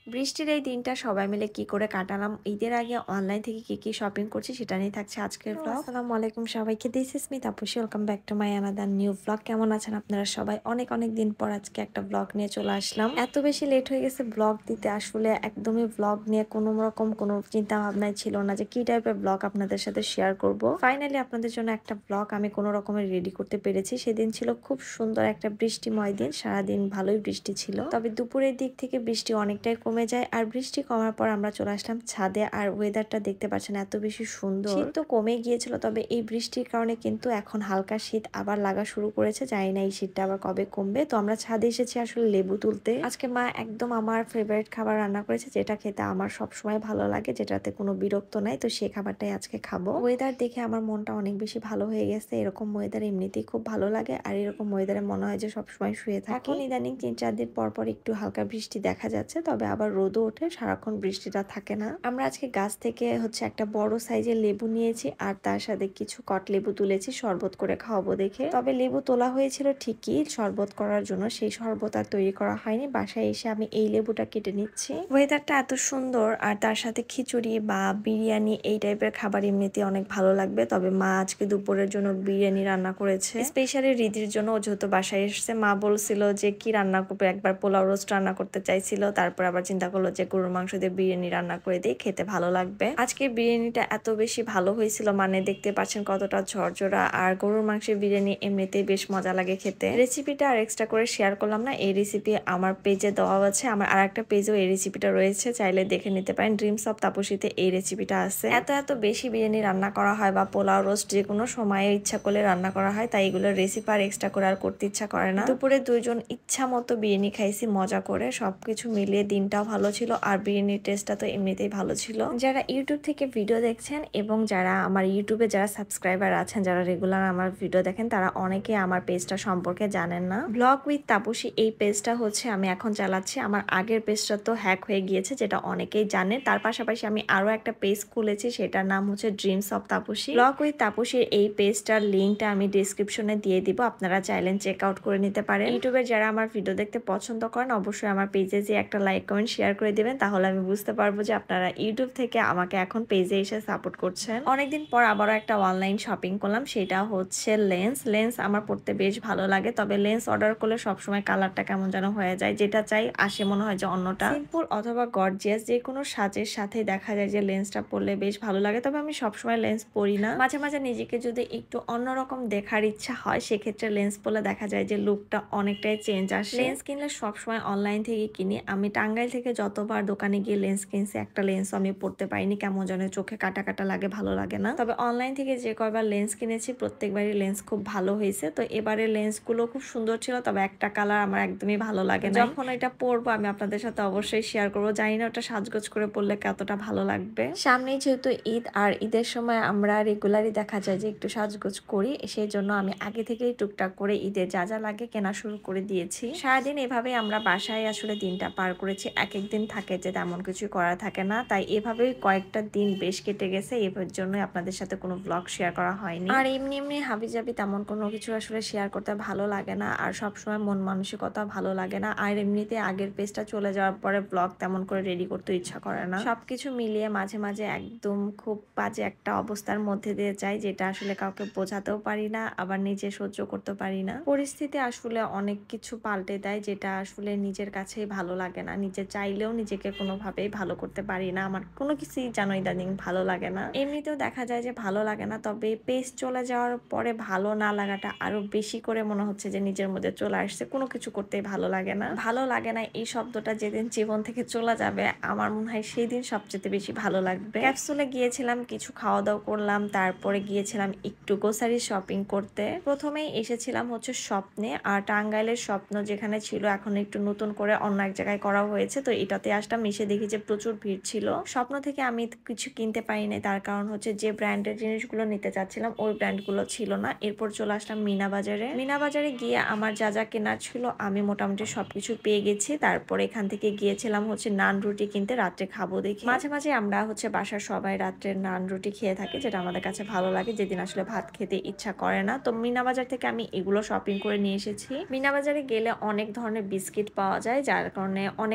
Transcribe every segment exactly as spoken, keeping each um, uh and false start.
বৃষ্টির এই দিনটা সবাই মিলে কি করে কাটালাম, ঈদের আগে অনলাইন থেকে কি কি শপিং করছি সেটা নিয়ে থাকছে আজকের ব্লগ। আসসালামু আলাইকুম সবাইকে, this is me Tapasi, welcome back to my another new blog. কেমন আছেন আপনারা সবাই? অনেক অনেক দিন পর আজকে একটা ব্লগ নিয়ে চলে আসলাম। এত বেশি লেট হয়ে গেছে ব্লগ দিতে, আসলে একদমই ব্লগ নিয়ে কোনো রকম কোনো চিন্তা ভাবনাই ছিল না যে কি টাইপের ব্লগ আপনাদের সাথে শেয়ার করব। ফাইনালি আপনাদের জন্য একটা ব্লগ আমি কোনো রকমের রেডি করতে পেরেছি। সেদিন ছিল খুব সুন্দর একটা বৃষ্টিময় দিন, সারাদিন ভালোই বৃষ্টি ছিল, তবে দুপুরের দিক থেকে বৃষ্টি অনেকটাই কমে যায়। আর বৃষ্টি কমার পর আমরা চলে আসলাম ছাদে। আর ওয়েদারটা দেখতে পাচ্ছেন এত বেশি সুন্দর। শীত তো কমে গিয়েছিল, তবে এই বৃষ্টির কারণে কিন্তু এখন হালকা শীত আবার লাগা শুরু করেছে। জানি না এই শীতটা আবার কবে কমবে। তো আমরা ছাদে এসেছি আসলে লেবু তুলতে। আজকে মা একদম আমার ফেভারিট খাবার রান্না করেছে, যেটা খেতে আমার সব সময় ভালো লাগে, যেটাতে কোনো বিরক্ত নাই। তো সেই খাবারটাই আজকে খাবো। ওয়েদার দেখে আমার মনটা অনেক বেশি ভালো হয়ে গেছে। এরকম ওয়েদার এমনিতেই খুব ভালো লাগে, আর এরকম ওয়েদারে মনে হয় যে সবসময় শুয়ে থাকি। এখন ইদানিং তিন চার দিন পর পর একটু হালকা বৃষ্টি দেখা যাচ্ছে, তবে আবার রোদও ওঠে, সারাক্ষণ বৃষ্টিটা থাকে না। আমরা আজকে গাছ থেকে হচ্ছে একটা বড় সাইজের লেবু নিয়েছি, আর তার সাথে কিছু কট লেবু তুলেছি শরবত করে খাওয়াবো দেখে। তবে লেবু তোলা হয়েছিল ঠিকই শরবত করার জন্য, সেই শরবত আর তৈরি করা হয়নি। বাসায় এসে আমি এই লেবুটা কেটে নিচ্ছি। ওয়েদারটা এত সুন্দর, আর তার সাথে খিচুড়ি বা বিরিয়ানি এই টাইপের খাবার এমনিতে অনেক ভালো লাগবে। তবে মা আজকে দুপুরের জন্য বিরিয়ানি রান্না করেছে, স্পেশালি রিদির জন্য। ও যেহেতু বাসায় এসেছে, মা বলছিল যে কি রান্না করবে, একবার পোলাও রোস্ট রান্না করতে চাইছিল, তারপর আবার চিন্তা করলো যে গরুর মাংস দিয়ে বিরিয়ানি রান্না করে দিয়ে খেতে ভালো লাগবে। আজকে বিরিয়ানিটা এত বেশি ভালো হয়েছিল, মানে দেখতে পাচ্ছেন কতটা ঝরঝরা। আর গরুর মাংসের বিরিয়ানি এমনিতেই বেশ মজা লাগে খেতে। রেসিপিটা আর এক্সট্রা করে শেয়ার করলাম না, এই রেসিপি আমার পেজে দেওয়া আছে। আমার আর একটা পেজেও এই রেসিপিটা রয়েছে, চাইলে দেখে নিতে পারেন। ড্রিমস অফ তাপসীতে এই রেসিপিটা আছে। এত এত বেশি বিরিয়ানি রান্না করা হয় বা পোলাও রোস্ট যে কোনো সময়ে ইচ্ছা করলে রান্না করা হয়, তাই এগুলোর রেসিপি আর এক্সট্রা করে আর করতে ইচ্ছা করে না। দুপুরে দুইজন ইচ্ছা মতো বিরিয়ানি খাইছি মজা করে। সবকিছু মিলিয়ে দিনটাও ভালো ছিল, আর বিরিয়ানির টেস্টটা তো এমনিতেই ভালো ছিল। যারা ইউটিউব থেকে ভিডিও দেখছেন এবং যারা আমার ইউটিউবে যারা সাবস্ক্রাইবার আছেন, যারা রেগুলার আমার ভিডিও দেখেন, তারা অনেকে আমার পেজটা সম্পর্কে জানেন না। ব্লগ উইথ তাপসী এই পেজটা হচ্ছে আমি এখন চালাচ্ছি। আমার আগের পেজটা তো হ্যাক হয়ে গিয়েছে, যেটা অনেকেই জানে। তার পাশাপাশি আমি আরো একটা পেজ খুলেছি, সেটার নাম হচ্ছে dreams of Tapasi. Blog with তাপসীর এই পেজটার লিঙ্কটা আমি ডিসক্রিপশনে দিয়ে দিব, আপনারা চাইলেন চেক আউট করে নিতে পারেন। ইউটিউবে যারা আমার ভিডিও দেখতে পছন্দ করেন, অবশ্যই আমার পেজে যে একটা লাইক কমেন্ট শেয়ার করে দিবেন, তাহলে আমি বুঝতে পারবো যে আপনারা ইউটিউব থেকে আমাকে এখন পেজে এসে সাপোর্ট করছেন। অনেকদিন পর আবারও একটা অনলাইন শপিং করলাম, সেটা হচ্ছে লেন্স। লেন্স আমার পড়তে বেশ ভালো লাগে, তবে লেন্স অর্ডার করলে সবসময় কালারটা কেমন যেন হয়ে যায়, যেটা চাই আসে মনে হয় যে অন্যটা। সিম্পল অথবা গর্জিয়াস যে কোনো সাজের সাথে দেখা যায় যে লেন্সটা পরলে বেশ ভালো লাগে, তবে আমি সবসময় লেন্স পরি না। মাঝে মাঝে নিজেকে যদি একটু অন্যরকম দেখার ইচ্ছা হয়, সেক্ষেত্রে লেন্স পরলে দেখা যায় যে লুকটা অনেকটাই চেঞ্জ আসে। লেন্স কিনলে সবসময় অনলাইন থেকে কিনি। আমি টাঙ্গাইল থেকে যতবার দোকানে গিয়ে লেন্স কিনছি, একটা লেন্স আমি পরতে পারিনি, কেমন যেন চোখে কাটা কাটা লাগে, ভালো লাগে না। তবে অনলাইন থেকে যে কয়বার লেন্স কিনেছি, প্রত্যেকবারই লেন্স খুব ভালো হয়েছে। তো এবারে লেন্স গুলো খুব সুন্দর ছিল, তবে একটা কালার আমার একদমই ভালো লাগে না। যখন এটা পরবো আমি আপনাদের সাথে অবশ্যই শেয়ার করবো। জানি না ওটা সাজগোজ করে পরলে কতটা ভালো লাগবে। সামনেই যেহেতু ঈদ, আর ঈদের সময় আমরা রেগুলারই দেখা যায় যে একটু সাজগোজ করি, সেই জন্য আমি আগে থেকেই টুকটাক করে ঈদের যা যা লাগে কেনা শুরু করে দিয়েছি। সারাদিন এভাবেই আমরা বাসায় আসলে দিনটা পার করেছি। এক এক দিন থাকে যে তেমন কিছু করা থাকে না, তাই এভাবেই কয়েকটা দিন বেশ কেটে গেছে। এর জন্যই আপনাদের সাথে কোনো ব্লগ শেয়ার করা হয়নি। আর এমনি এমনি হাবিজাবি তেমন কোনো কিছু আসলে শেয়ার করতে ভালো লাগে না, আর সবসময় মন মানসিকতা ভালো লাগে না। আর এমনিতে আগের পেজটা চলে যাওয়ার পরে ব্লগ তেমন করে রেডি করতে ইচ্ছা করে না। সবকিছু মিলিয়ে মাঝে মাঝে একদম খুব বাজে একটা অবস্থার মধ্যে দিয়ে যাই, যেটা আসলে কাউকে বোঝাতেও পারি না, আবার নিজে সহ্য করতে পারি না। পরিস্থিতি আসলে অনেক কিছু পাল্টে দেয়, যেটা আসলে নিজের কাছেই ভালো লাগে না। নিজে চাইলেও নিজেকে কোনোভাবেই ভালো করতে পারি না। আমার কোনো কিছুই যেন ইদানিং ভালো লাগে না। এমনিতেও দেখা যায় যে ভালো লাগে না, তবে পেজ চলে যাওয়ার পরে ভালো না লাগাটা আরো বেশি করে মনে হচ্ছে যে নিজের মধ্যে চলে আসছে। কোনো কিছু করতেই ভালো লাগে না। ভালো লাগে না এই শব্দটা যেদিন জীবন থেকে চলে যাবে, আমার মনে হয় সেই দিন সবচেয়ে বেশি ভালো লাগবে। ক্যাপসুলে গিয়েছিলাম, কিছু খাওয়া দাওয়া করলাম, তারপরে গিয়েছিলাম একটু গ্রোসারি শপিং করতে। প্রথমেই এসেছিলাম হচ্ছে স্বপ্নে, আর টাঙ্গাইলের স্বপ্ন যেখানে ছিল এখন একটু নতুন করে অন্য এক জায়গায় করা হয়েছে, তো এটাতে আসলাম। এসে দেখি যে প্রচুর ভিড় ছিল। স্বপ্ন থেকে আমি কিছু কিনতে পারিনি, তার কারণ হচ্ছে যে ব্র্যান্ডের জিনিসগুলো নিতে চাচ্ছিলাম ওই ব্র্যান্ডগুলো ছিল না। এরপর চলে আসলাম মিনা বাজারে। মিনা বাজারে গিয়ে আমার যা যা কেনার ছিল আমি মোটামুটি সবকিছু পেয়ে গেছি। তারপর এখান থেকে গিয়েছিলাম হচ্ছে নান রুটি কিনতে, রাত্রে খাবো দেখি। মাঝে মাঝে আমরা হচ্ছে বাসার সবাই রাত্রে নান রুটি খেয়ে থাকি, যেটা আমাদের কাছে ভালো লাগে যেদিন আসলে ভাত খেতে ইচ্ছা করে না। তো মিনা বাজার থেকে আমি এগুলো শপিং করে নিয়ে এসেছি। মিনা বাজারে গেলে অনেক ধরনের বিস্কিট পাওয়া যায়, যার কারণে অনেক রকমের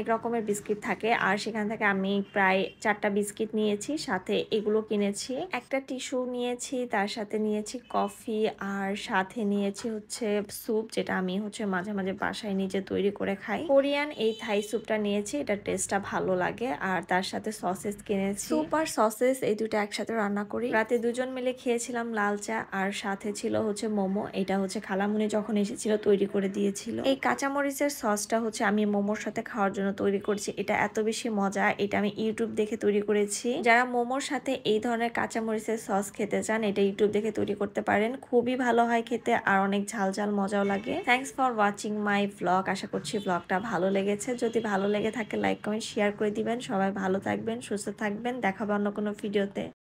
বিস্কিট থাকে আর সেখান থেকে আমি প্রায় চারটা বিস্কিট নিয়েছি, সাথে এগুলো কিনেছি। একটা টিস্যু নিয়েছি, তার সাথে নিয়েছি কফি আর সাথে নিয়েছি হচ্ছে স্যুপ, যেটা আমি হচ্ছে মাঝে মাঝে বাসায় নিজে তৈরি করে খাই। কোরিয়ান এই থাই স্যুপটা নিয়েছি, এটা টেস্টটা ভালো লাগে। আর তার সাথে সসেস কিনেছি। স্যুপ আর সসেস এই দুটো একসাথে রান্না করি। রাতে দুজন মিলে খেয়েছিলাম লাল চা, আর সাথে ছিল হচ্ছে মোমো। এটা হচ্ছে খালামুনি যখন এসেছিল তৈরি করে দিয়েছিল। এই কাঁচামরিচের সসটা হচ্ছে আমি মোমোর সাথে খাওয়ার জন্য তৈরি করছি। এটা এত বেশি মজা, এটা আমি ইউটিউব দেখে তৈরি করেছি। যারা মোমোর সাথে এই ধরনের কাঁচামরিচের সস খেতে চান, এটা ইউটিউব দেখে তৈরি করতে পারেন। খুবই ভালো হয় খেতে আর অনেক ঝাল ঝাল মজাও লাগে। Thanks for watching my vlog. আশা করছি ভ্লগটা ভালো লেগেছে। যদি ভালো লেগে থাকে লাইক কমেন্ট শেয়ার করে দিবেন। সবাই ভালো থাকবেন, সুস্থ থাকবেন। দেখা হবে অন্য কোনো ভিডিওতে।